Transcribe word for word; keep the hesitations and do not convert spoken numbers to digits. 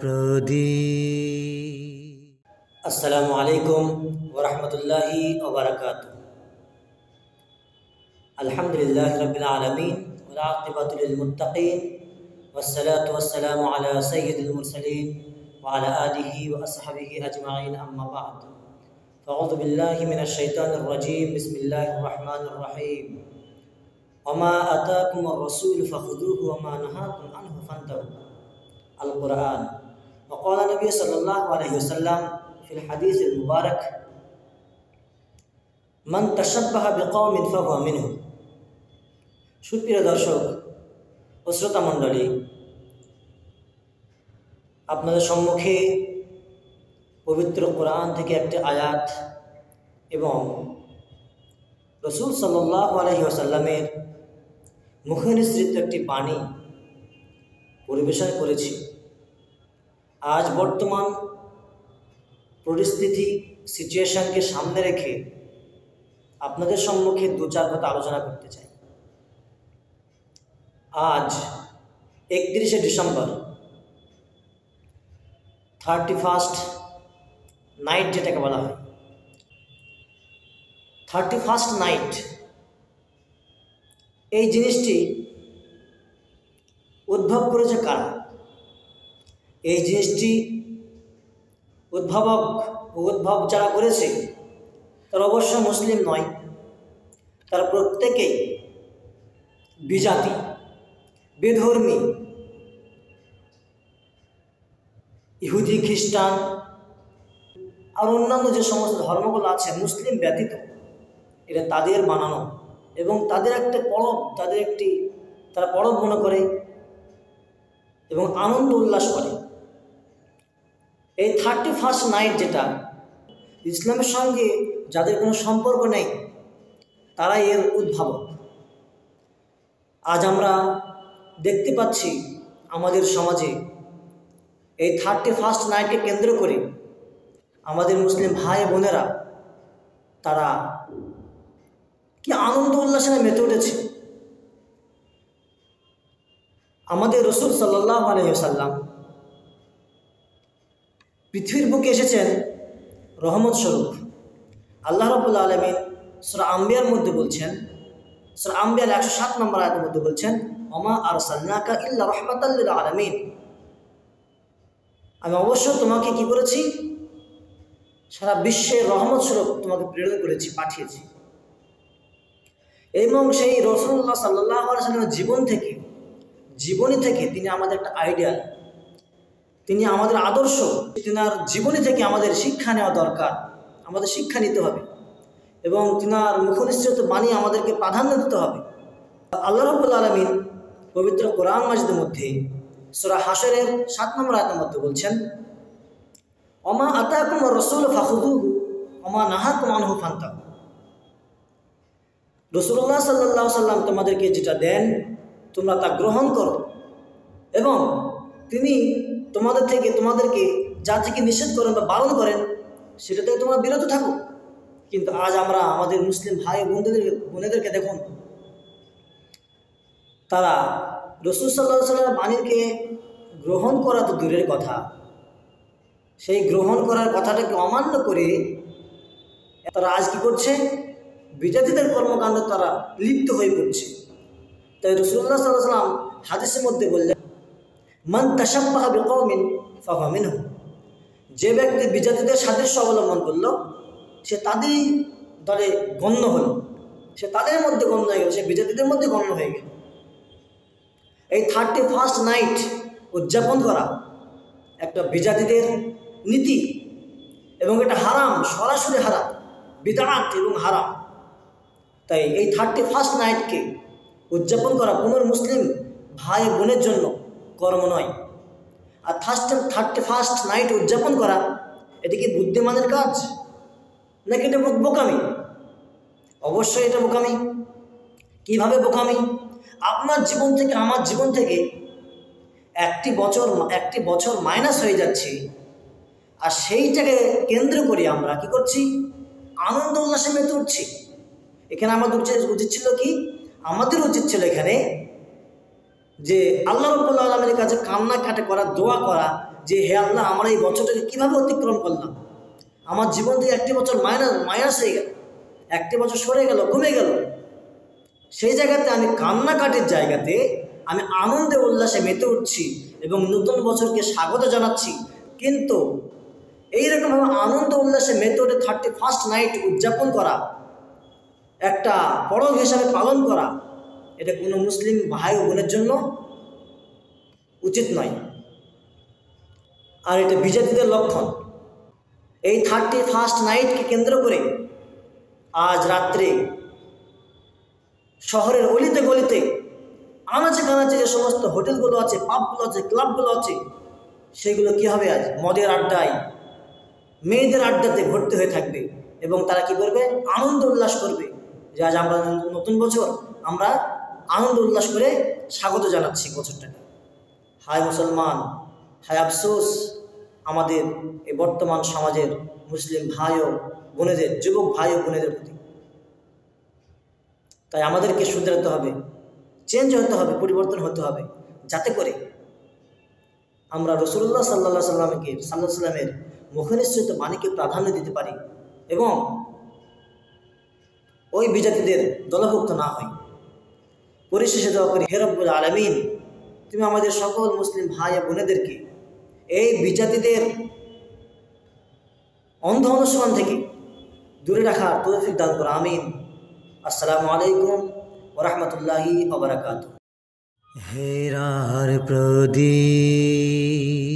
प्रदीप। अस्सलामु अलैकुम वरहमतुल्लाहि वबरकातुहू। अल्हम्दुलिल्लाहि रब्बिल आलमीन वल आक़िबतु लिल मुत्तक़ीन वस्सलातु वस्सलामु अला सय्यिदिल मुरसलीन व अला आलिहि व अस्हाबिहि अजमाइन अम्मा बाद। फ़अऊज़ु बिल्लाहि मिनश शैतानिर रजीम। बिस्मिल्लाहिर रहमानिर रहीम। वमा आताकुमुर रसूल फ़ख़ुज़ूहु वमा नहाकुम अन्हु फ़न्तहू। अल कुरान। वक़ाल नबी सल्लल्लाहु अलैहि वसल्लम फ़िल हदीसिल मुबारक মান তাশাব্বাহা বিকওমিন ফাহুয়া মিনহু। সুপ্রিয় দর্শক ও শ্রোতা মণ্ডলী, আপনাদের সম্মুখে পবিত্র কোরআন থেকে একটি আয়াত এবং রাসূল সাল্লাল্লাহু আলাইহি ওয়াসাল্লামের মুখে নিঃসৃত একটি বাণী পরিবেশন করেছি। আজ বর্তমান পরিস্থিতি সিচুয়েশনকে সামনে রেখে আপনাদের সম্মুখে দু চার কথা আলোচনা করতে চাই। আজ একত্রিশে ডিসেম্বর, থার্টি ফার্স্ট নাইট যেটাকে বলা হয়। থার্টি ফার্স্ট নাইট এই জিনিসটি উদ্ভব করেছে কারা? এই জিনিসটি উদ্ভাবক ও উদ্ভব যারা করেছে তারা অবশ্য মুসলিম নয়, তারা প্রত্যেকেই বিজাতি, বেধর্মী, ইহুদি, খ্রিস্টান আর অন্যান্য যে সমস্ত ধর্মগুলো আছে মুসলিম ব্যতীত, এটা তাদের বানানো এবং তাদের একটা পরব, তাদের একটি তারা পরব মনে করে এবং আনন্দ উল্লাস করে। এই থার্টি ফার্স্ট নাইট যেটা ইসলামের সঙ্গে যাদের কোনো সম্পর্ক নেই তারা এর উদ্ভাবক। আজ আমরা দেখতে পাচ্ছি আমাদের সমাজে এই থার্টি ফার্স্ট নাইটকে কেন্দ্র করে আমাদের মুসলিম ভাই বোনেরা তারা কি আনন্দ উল্লাসে মেতে উঠেছে। আমাদের রাসূল সাল্লাল্লাহু আলাইহি ওয়াসাল্লাম পৃথিবীর বুকে এসেছেন রহমত স্বরূপ। আল্লাহ রাব্বুল আলামিন সূরা আম্বিয়ার মধ্যে বলছেন, সূরা আম্বিয়ার একশো সাত নম্বর আয়াতের মধ্যে বলছেন, ওমা আরসালনাকা ইল্লা রাহমাতাল লিল আলামিন। আমি অবশ্য তোমাকে কি করেছি? সারা বিশ্বের রহমত স্বরূপ তোমাকে প্রেরণ করেছি, পাঠিয়েছি। এবং সেই রাসূলুল্লাহ সাল্লাল্লাহু আলাইহি ওয়াসাল্লামের জীবন থেকে, জীবনী থেকে তিনি আমাদের একটা আইডিয়াল, তিনি আমাদের আদর্শ। তিনার জীবনী থেকে আমাদের শিক্ষা নেওয়া দরকার, আমাদের শিক্ষা নিতে হবে এবং তিনার মুখনিসৃত বাণী আমাদেরকে প্রাধান্য দিতে হবে। আল্লাহ রাব্বুল আলামিন পবিত্র কোরআন মাজিদের মধ্যে সূরা হাশরের সাত নম্বর আয়াতের মধ্যে বলছেন, ওমা আতাকুমুর রাসূল ফাখুযুহু ওমা নাহাকুম আনহু ফান্তাহু। রাসূলুল্লাহ সাল্লাল্লাহু আলাইহি ওয়াসাল্লাম তোমাদেরকে যেটা দেন তোমরা তা গ্রহণ করো এবং তিনি তোমাদের থেকে তোমাদেরকে যা থেকে নিষেধ করেন বা বারণ করেন সেটা থেকে তোমরা বিরত থাকো। কিন্তু আজ আমরা আমাদের মুসলিম ভাই বোনদের বোনেদেরকে দেখুন, তারা রাসূল সাল্লাল্লাহু আলাইহি ওয়াসাল্লামের বাণীকে গ্রহণ করা তো দূরের কথা, সেই গ্রহণ করার কথাটাকে অমান্য করে তারা আজ কি করছে? বিজাতিদের কর্মকাণ্ড তারা লিপ্ত হয়ে পড়ছে। তাই রাসূলুল্লাহ সাল্লাল্লাহু আলাইহি ওয়াসাল্লাম হাদিসের মধ্যে বললেন, মান তাশাব্বাহা বিকওমিন ফাহুয়া মিনহু। যে ব্যক্তি বিজাতিদের সাদৃশ্য অবলম্বন করলো সে তাদেরই দলে গণ্য হলো, সে তাদের মধ্যে গণ্য হয়ে গেল, সে বিজাতিদের মধ্যে গণ্য হয়ে গেল। এই থার্টি ফার্স্ট নাইট উদযাপন করা একটা বিজাতিদের নীতি এবং এটা হারাম, সরাসরি হারাম, বিদআত এবং হারাম। তাই এই থার্টি ফার্স্ট নাইটকে উদযাপন করা কোনো মুসলিম ভাই বোনের জন্য কর্ম নয়। আর ফার্স্ট থার্টি ফার্স্ট নাইট উদযাপন করা এটা কি বুদ্ধিমানের কাজ নাকি এটা বোকামি? অবশ্যই এটা বোকামি। কিভাবে বোকামি? আপনার জীবন থেকে আমার জীবন থেকে একটি বছর একটি বছর মাইনাস হয়ে যাচ্ছে আর সেইটাকে কেন্দ্র করে আমরা কি করছি? আনন্দ উল্লাসে মেতে উঠছি। এখানে আমাদের উচিত ছিল কি? আমাদের উচিত ছিল এখানে যে আল্লাহ রাব্বুল আলামিনের কাছে কান্নাকাটি করা, দোয়া করা যে হে আল্লাহ, আমরা এই বছরটাকে কীভাবে অতিক্রম করলাম, আমার জীবন থেকে একটি বছর মাইনাস মাইনাস হয়ে গেল, একটি বছর সরে গেল, কমে গেল। সেই জায়গাতে আমি কান্নাকাটির জায়গাতে আমি আনন্দে উল্লাসে মেতে উঠছি এবং নতুন বছরকে স্বাগত জানাচ্ছি। কিন্তু এইরকমভাবে আনন্দ উল্লাসে মেতে উঠে থার্টি ফার্স্ট নাইট উদযাপন করা, একটা পরব হিসাবে পালন করা, এটা কোনো মুসলিম ভাই ও বোনের জন্য উচিত নয়, আর এটা বিজাতিদের লক্ষণ। এই থার্টি ফার্স্ট নাইটকে কেন্দ্র করে আজ রাত্রে শহরের অলিতে গলিতে, আনাচে কানাচে যে সমস্ত হোটেলগুলো আছে, পাবগুলো আছে, ক্লাবগুলো আছে, সেগুলো কী হবে? আজ মদের আড্ডায়, মেয়েদের আড্ডাতে ভর্তি হয়ে থাকবে এবং তারা কি করবে? আনন্দ উল্লাস করবে যে আজ আমরা নতুন বছর, আমরা আনন্দ উল্লাস করে স্বাগত জানাচ্ছি বছরটাকে। হায় মুসলমান, হায় আফসোস আমাদের এই বর্তমান সমাজের মুসলিম ভাই ও বোনেদের, যুবক ভাই ও বোনেদের প্রতি। তাই আমাদেরকে শুধরাতে হবে, চেঞ্জ হতে হবে, পরিবর্তন হতে হবে, যাতে করে আমরা রাসূলুল্লাহ সাল্লাল্লাহু সাল্লামকে সাল্লাল্লাহু সাল্লামের মুখনিসৃত বাণীকে প্রাধান্য দিতে পারি এবং ওই বিজাতিদের দলভুক্ত না হই। পরিশেষে দোয়া করি, হে রব্বুল আলামিন, তুমি আমাদের সকল মুসলিম ভাই ও বোনেদেরকে এই বিজাতিদের অন্ধ অনুসরণ থেকে দূরে রাখার তৌফিক দান করো, আমিন। আসসালামু আলাইকুম ওয়া রাহমাতুল্লাহি ওয়া বারাকাতুহু। হেরার প্রদীপ।